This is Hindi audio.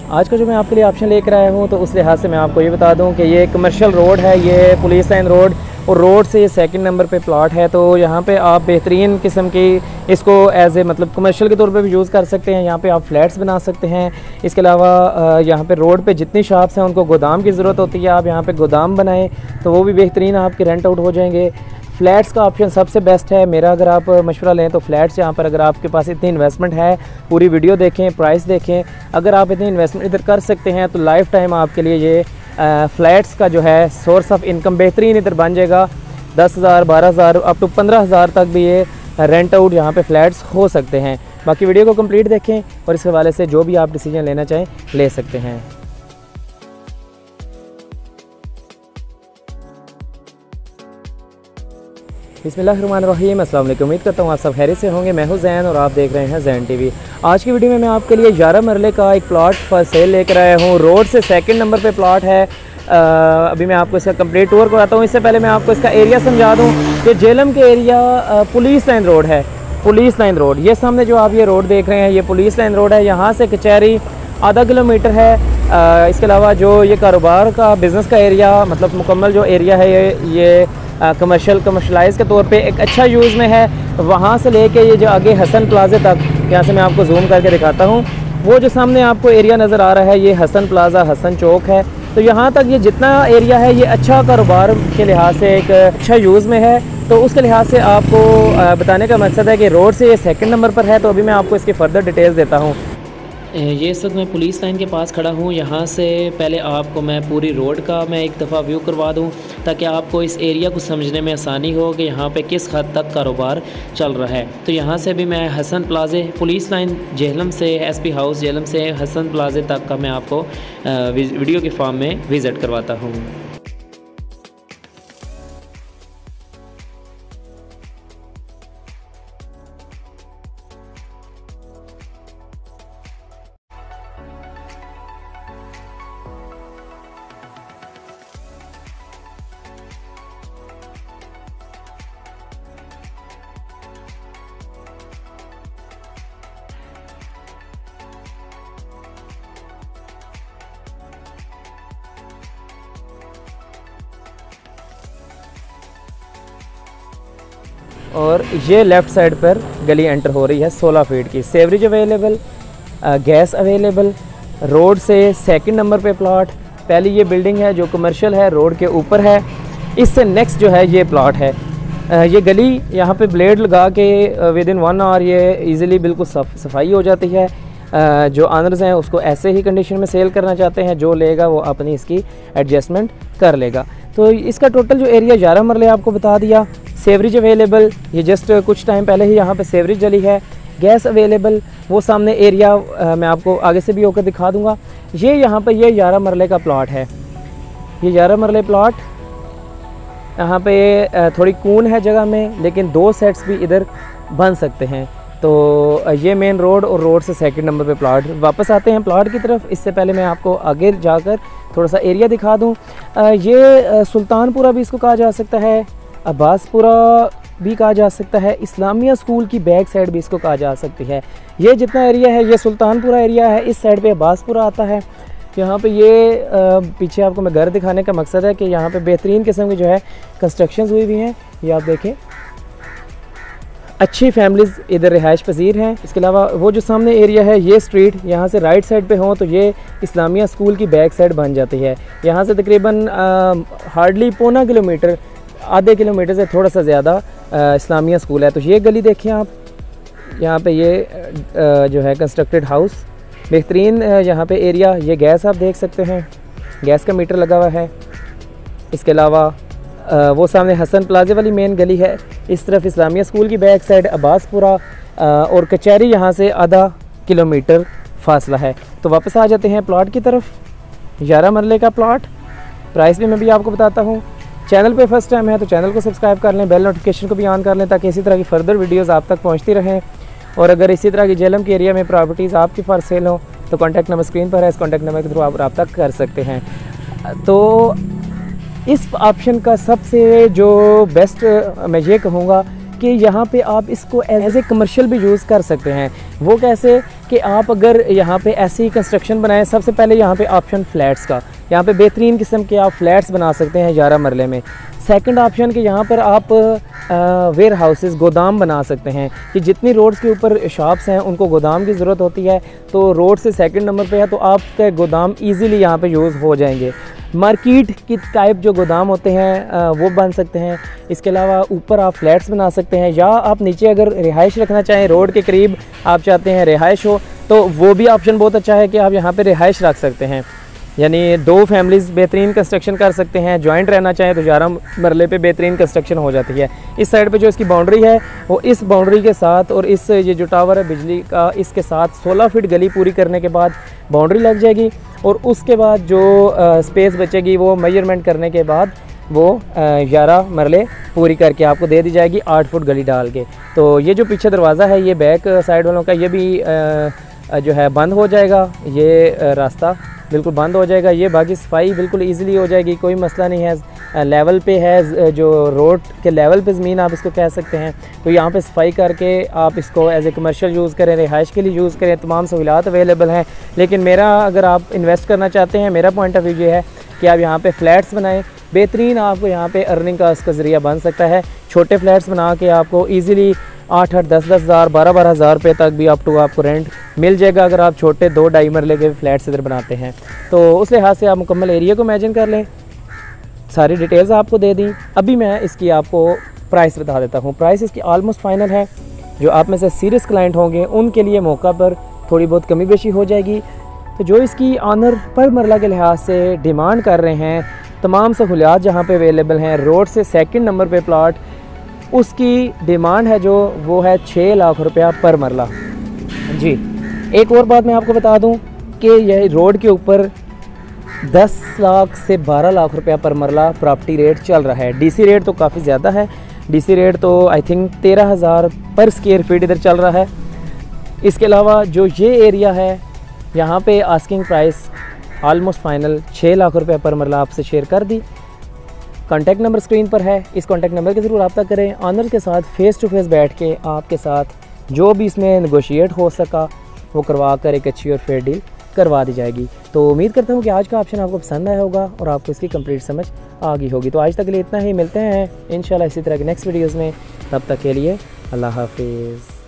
आज का जो मैं आपके लिए ऑप्शन लेकर आया हूँ तो उस लिहाज से मैं आपको ये बता दूँ कि ये कमर्शियल रोड है, ये पुलिस लाइन रोड और रोड से ये सेकंड नंबर पे प्लॉट है। तो यहाँ पे आप बेहतरीन किस्म की इसको एज ए मतलब कमर्शियल के तौर पे भी यूज़ कर सकते हैं। यहाँ पे आप फ्लैट्स बना सकते हैं। इसके अलावा यहाँ पे रोड पे जितनी शॉप्स हैं उनको गोदाम की ज़रूरत होती है, आप यहाँ पे गोदाम बनाएं तो वो भी बेहतरीन आपके रेंट आउट हो जाएंगे। फ्लैट्स का ऑप्शन सबसे बेस्ट है मेरा, अगर आप मशवरा लें तो फ्लैट्स यहाँ पर अगर आपके पास इतनी इन्वेस्टमेंट है, पूरी वीडियो देखें, प्राइस देखें, अगर आप इतनी इन्वेस्टमेंट इधर कर सकते हैं तो लाइफ टाइम आपके लिए ये फ्लैट्स का जो है सोर्स ऑफ इनकम बेहतरीन इधर बन जाएगा। 10,000, 12,000 अप टू 15,000 तक भी ये रेंट आउट यहाँ पे फ्लैट्स हो सकते हैं। बाकी वीडियो को कंप्लीट देखें और इस हवाले से जो भी आप डिसीजन लेना चाहें ले सकते हैं। बिस्मिल्लाहिर्रहमानिर्रहीम, अस्सलाम वालेकुम। उम्मीद करता हूँ आप सब खैरियत से होंगे। मैं हूँ जैन और आप देख रहे हैं जैन टीवी। आज की वीडियो में मैं आपके लिए 11 मरले का एक प्लॉट फॉर सेल लेकर आया हूँ। रोड से सेकंड नंबर पे प्लॉट है। अभी मैं आपको इसका कंप्लीट टूर कराता हूँ। इससे पहले मैं आपको इसका एरिया समझा दूँ कि जेलम के एरिया पुलिस लाइन रोड है। पुलिस लाइन रोड, ये सामने जो आप ये रोड देख रहे हैं ये पुलिस लाइन रोड है। यहाँ से कचहरी आधा किलोमीटर है। इसके अलावा जो ये कारोबार का बिज़नेस का एरिया मतलब मुकम्मल जो एरिया है ये कमर्शलाइज़ के तौर पे एक अच्छा यूज़ में है। वहाँ से लेके ये जो आगे हसन प्लाजे तक, यहाँ से मैं आपको जूम करके दिखाता हूँ, वो जो सामने आपको एरिया नज़र आ रहा है ये हसन प्लाजा, हसन चौक है। तो यहाँ तक ये जितना एरिया है ये अच्छा कारोबार के लिहाज से एक अच्छा यूज़ में है। तो उसके लिहाज से आपको बताने का मकसद है कि रोड से ये सेकंड नंबर पर है। तो अभी मैं आपको इसकी फ़र्दर डिटेल्स देता हूँ। ये इस वक्त मैं पुलिस लाइन के पास खड़ा हूँ। यहाँ से पहले आपको मैं पूरी रोड का मैं एक दफ़ा व्यू करवा दूँ ताकि आपको इस एरिया को समझने में आसानी हो कि यहाँ पे किस हद तक कारोबार चल रहा है। तो यहाँ से भी मैं हसन प्लाजे पुलिस लाइन जेहलम से एसपी हाउस जेहलम से हसन प्लाजे तक का मैं आपको वीडियो के फॉर्म में विज़िट करवाता हूँ। और ये लेफ़्ट साइड पर गली एंटर हो रही है 16 फीट की। Sewerage available, gas available, road से सेकंड नंबर पे प्लॉट। पहली ये बिल्डिंग है जो कमर्शियल है, रोड के ऊपर है। इससे नेक्स्ट जो है ये प्लॉट है। ये गली यहाँ पे ब्लेड लगा के विद इन 1 आवर ये इजीली बिल्कुल सफाई हो जाती है। जो ऑनर्स हैं उसको ऐसे ही कंडीशन में सेल करना चाहते हैं, जो लेगा वो अपनी इसकी एडजस्टमेंट कर लेगा। तो इसका टोटल जो एरिया 11 मरले आपको बता दिया। सेवरेज अवेलेबल, ये जस्ट कुछ टाइम पहले ही यहाँ पे सेवरेज जली है। गैस अवेलेबल, वो सामने एरिया मैं आपको आगे से भी होकर दिखा दूँगा। ये यहाँ पे ये 11 मरले का प्लॉट है। ये 11 मरले प्लॉट, यहाँ पे थोड़ी कून है जगह में, लेकिन 2 सेट्स भी इधर बन सकते हैं। तो ये मेन रोड और रोड से सेकंड नंबर पे प्लॉट। वापस आते हैं प्लॉट की तरफ। इससे पहले मैं आपको आगे जाकर थोड़ा सा एरिया दिखा दूँ। ये सुल्तानपुरा भी इसको कहा जा सकता है, अब्बासपुरा भी कहा जा सकता है, इस्लामिया स्कूल की बैक साइड भी इसको कहा जा सकती है। ये जितना एरिया है ये सुल्तानपुरा एरिया है। इस साइड पे अब्बासपुरा आता है। यहाँ पे ये पीछे आपको मैं घर दिखाने का मकसद है कि यहाँ पे बेहतरीन किस्म की जो है कंस्ट्रक्शंस हुई हुई हैं। ये आप देखें, अच्छी फैमिलीज़ इधर रिहाइश पजीर हैं। इसके अलावा वो जो सामने एरिया है ये स्ट्रीट यहाँ से राइट साइड पे हो तो ये इस्लामिया स्कूल की बैक साइड बन जाती है। यहाँ से तकरीबन हार्डली पौना किलोमीटर, आधे किलोमीटर से थोड़ा सा ज़्यादा इस्लामिया स्कूल है। तो ये गली देखें आप, यहाँ पे ये जो है कंस्ट्रक्टेड हाउस, बेहतरीन यहाँ पे एरिया। ये गैस आप देख सकते हैं, गैस का मीटर लगा हुआ है। इसके अलावा वो सामने हसन प्लाजे वाली मेन गली है। इस तरफ इस्लामिया स्कूल की बैक साइड अब्बासपुरा और कचहरी यहाँ से आधा किलोमीटर फासला है। तो वापस आ जाते हैं प्लॉट की तरफ। 11 मरले का प्लॉट, प्राइस भी मैं भी आपको बताता हूँ। चैनल पे फर्स्ट टाइम है तो चैनल को सब्सक्राइब कर लें, बेल नोटिफिकेशन को भी ऑन कर लें ताकि इसी तरह की फर्दर वीडियोस आप तक पहुंचती रहें। और अगर इसी तरह की जेलम के एरिया में प्रॉपर्टीज़ आपकी फॉर सेल हो तो कॉन्टैक्ट नंबर स्क्रीन पर है, इस कॉन्टैक्ट नंबर के थ्रू आप रब्ता कर सकते हैं। तो इस ऑप्शन का सबसे जो बेस्ट मैं ये कहूँगा कि यहाँ पे आप इसको एज ए कमर्शियल भी यूज़ कर सकते हैं। वो कैसे कि आप अगर यहाँ पे ऐसी कंस्ट्रक्शन बनाएं, सबसे पहले यहाँ पे ऑप्शन फ्लैट्स का, यहाँ पे बेहतरीन किस्म के आप फ्लैट्स बना सकते हैं 11 मरले में। सेकंड ऑप्शन कि यहाँ पर आप वेयर हाउसेस, गोदाम बना सकते हैं कि जितनी रोड्स के ऊपर शॉप्स हैं उनको गोदाम की ज़रूरत होती है, तो रोड से सेकंड नंबर पे है तो आपके गोदाम इजीली यहाँ पे यूज़ हो जाएंगे। मार्केट की टाइप जो गोदाम होते हैं वो बन सकते हैं। इसके अलावा ऊपर आप फ्लैट्स बना सकते हैं, या आप नीचे अगर रिहाइश रखना चाहें, रोड के करीब आप चाहते हैं रिहाइश हो, तो वो भी ऑप्शन बहुत अच्छा है कि आप यहाँ पे रिहाइश रख सकते हैं। यानी 2 फैमिलीज़ बेहतरीन कंस्ट्रक्शन कर सकते हैं। जॉइंट रहना चाहें तो 11 मरले पे बेहतरीन कंस्ट्रक्शन हो जाती है। इस साइड पे जो इसकी बाउंड्री है वो इस बाउंड्री के साथ और इस ये जो टावर है बिजली का, इसके साथ 16 फीट गली पूरी करने के बाद बाउंड्री लग जाएगी, और उसके बाद जो स्पेस बचेगी वो मेजरमेंट करने के बाद वो 11 मरले पूरी करके आपको दे दी जाएगी 8 फुट गली डाल के। तो ये जो पीछे दरवाज़ा है ये बैक साइड वालों का, ये भी जो है बंद हो जाएगा, ये रास्ता बिल्कुल बंद हो जाएगा। ये बाकी सफाई बिल्कुल इजीली हो जाएगी, कोई मसला नहीं है। लेवल पे है, जो रोड के लेवल पे ज़मीन आप इसको कह सकते हैं, तो यहाँ पे सफाई करके आप इसको एज ए कमर्शियल यूज़ करें, रिहाइश के लिए यूज़ करें, तमाम सहूलियात अवेलेबल हैं। लेकिन मेरा, अगर आप इन्वेस्ट करना चाहते हैं, मेरा पॉइंट ऑफ व्यू ये है कि आप यहाँ पे फ्लैट्स बनाएं, बेहतरीन आपको यहाँ पे अर्निंग का इसका ज़रिया बन सकता है। छोटे फ्लैट्स बना के आपको ईज़िली 8-8, 10-10 हज़ार, 12-12 हज़ार रुपये तक भी अप टू आपको रेंट मिल जाएगा अगर आप छोटे 2-2.5 मरले के फ्लैट्स इधर बनाते हैं। तो उस लिहाज से आप मुकम्मल एरिया को इमेजिन कर लें। सारी डिटेल्स आपको दे दी। अभी मैं इसकी आपको प्राइस बता देता हूँ। प्राइस इसकी आलमोस्ट फाइनल है। जो आप में से सीरियस क्लाइंट होंगे उनके लिए मौका पर थोड़ी बहुत कमी बेशी हो जाएगी। तो जो इसकी ऑनर पर मरला के लिहाज से डिमांड कर रहे हैं, तमाम सहूलियात जहाँ पे अवेलेबल हैं, रोड से सेकंड नंबर पे प्लॉट, उसकी डिमांड है जो वो है 6 लाख रुपया पर मरला जी। एक और बात मैं आपको बता दूं कि यह रोड के ऊपर 10 लाख से 12 लाख रुपया पर मरला प्रॉपर्टी रेट चल रहा है। डीसी रेट तो काफ़ी ज़्यादा है, डीसी रेट तो आई थिंक 13,000 पर स्क्वायर फीट इधर चल रहा है। इसके अलावा जो ये एरिया है यहाँ पे asking price almost final 6 lakh रुपये पर मरला आपसे शेयर कर दी। कॉन्टैक्ट नंबर स्क्रीन पर है, इस कॉन्टैक्ट नंबर के ज़रूर रब्ता करें। ऑनर के साथ फेस टू फेस बैठ के आपके साथ जो भी इसमें नेगोशिएट हो सका वो करवा कर एक अच्छी और फेयर डील करवा दी जाएगी। तो उम्मीद करता हूँ कि आज का ऑप्शन आपको पसंद आया होगा और आपको इसकी कंप्लीट समझ आ गई होगी। तो आज तक के लिए इतना ही, मिलते हैं इंशाल्लाह इसी तरह के नेक्स्ट वीडियोज़ में। तब तक के लिए अल्लाह हाफिज़।